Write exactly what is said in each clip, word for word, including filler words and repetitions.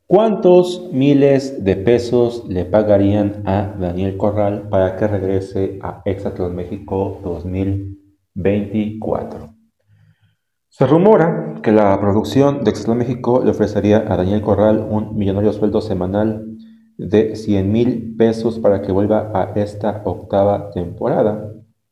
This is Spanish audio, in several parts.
¿Cuántos miles de pesos le pagarían a Daniel Corral para que regrese a Hexatlón México dos mil veinticuatro? Se rumora que la producción de Hexatlón México le ofrecería a Daniel Corral un millonario sueldo semanal de cien mil pesos para que vuelva a esta octava temporada.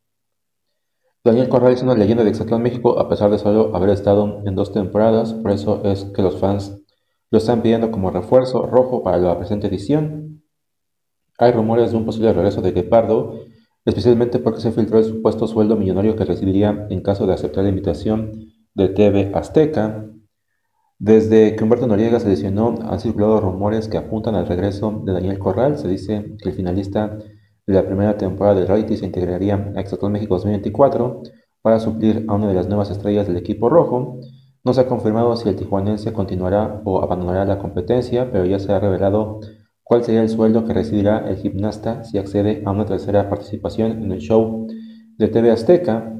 Daniel Corral es una leyenda de Hexatlón México a pesar de solo haber estado en dos temporadas, por eso es que los fans lo están pidiendo como refuerzo rojo para la presente edición. Hay rumores de un posible regreso de Guepardo, especialmente porque se filtró el supuesto sueldo millonario que recibiría en caso de aceptar la invitación de T V Azteca. Desde que Humberto Noriega se lesionó, han circulado rumores que apuntan al regreso de Daniel Corral. Se dice que el finalista de la primera temporada del reality se integraría a Hexatlón México dos mil veinticuatro para suplir a una de las nuevas estrellas del equipo rojo. No se ha confirmado si el tijuanense continuará o abandonará la competencia, pero ya se ha revelado cuál sería el sueldo que recibirá el gimnasta si accede a una tercera participación en el show de T V Azteca.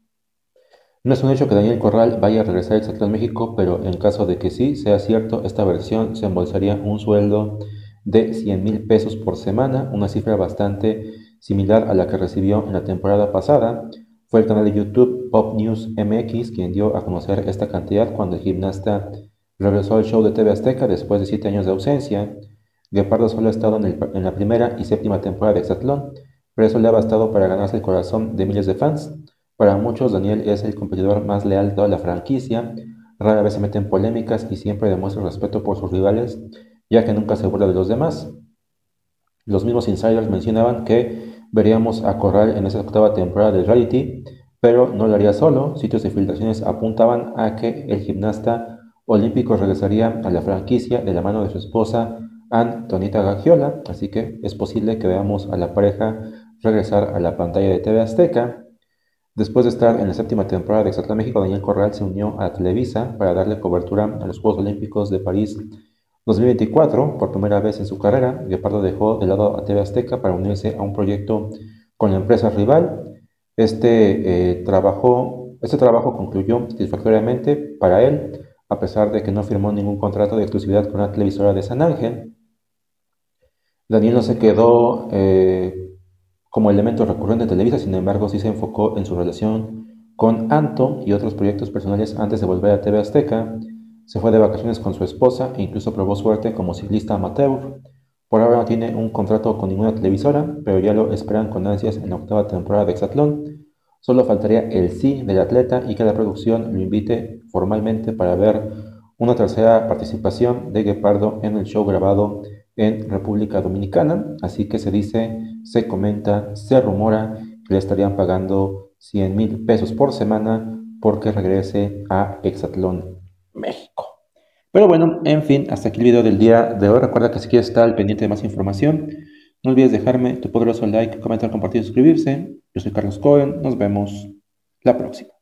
No es un hecho que Daniel Corral vaya a regresar a Hexatlón México, pero en caso de que sí sea cierto, esta versión se embolsaría un sueldo de cien mil pesos por semana, una cifra bastante similar a la que recibió en la temporada pasada. Fue el canal de YouTube Pop News M X quien dio a conocer esta cantidad cuando el gimnasta regresó al show de T V Azteca después de siete años de ausencia. Guepardo solo ha estado en, el, en la primera y séptima temporada de Hexatlón, pero eso le ha bastado para ganarse el corazón de miles de fans. Para muchos, Daniel es el competidor más leal de toda la franquicia, rara vez se mete en polémicas y siempre demuestra respeto por sus rivales, ya que nunca se burla de los demás. Los mismos insiders mencionaban que veríamos a Corral en esa octava temporada del reality, pero no lo haría solo. Sitios de filtraciones apuntaban a que el gimnasta olímpico regresaría a la franquicia de la mano de su esposa Antonita Gaggiola, así que es posible que veamos a la pareja regresar a la pantalla de T V Azteca. Después de estar en la séptima temporada de Hexatlón México, Daniel Corral se unió a Televisa para darle cobertura a los Juegos Olímpicos de París dos mil veinticuatro. Por primera vez en su carrera, Guepardo dejó de lado a T V Azteca para unirse a un proyecto con la empresa rival. Este, eh, trabajo, este trabajo concluyó satisfactoriamente para él, a pesar de que no firmó ningún contrato de exclusividad con la televisora de San Ángel. Daniel no se quedó eh, como elemento recurrente de Televisa, sin embargo sí se enfocó en su relación con Anto y otros proyectos personales antes de volver a T V Azteca. Se fue de vacaciones con su esposa e incluso probó suerte como ciclista amateur. Por ahora no tiene un contrato con ninguna televisora, pero ya lo esperan con ansias en la octava temporada de Hexatlón. Solo faltaría el sí del atleta y que la producción lo invite formalmente para ver una tercera participación de Guepardo en el show grabado en República Dominicana. Así que se dice, se comenta, se rumora que le estarían pagando cien mil pesos por semana porque regrese a Hexatlón México. Pero bueno, en fin, hasta aquí el video del día de hoy. Recuerda que si quieres estar al pendiente de más información, no olvides dejarme tu poderoso like, comentar, compartir y suscribirse. Yo soy Carlos Cohen, nos vemos la próxima.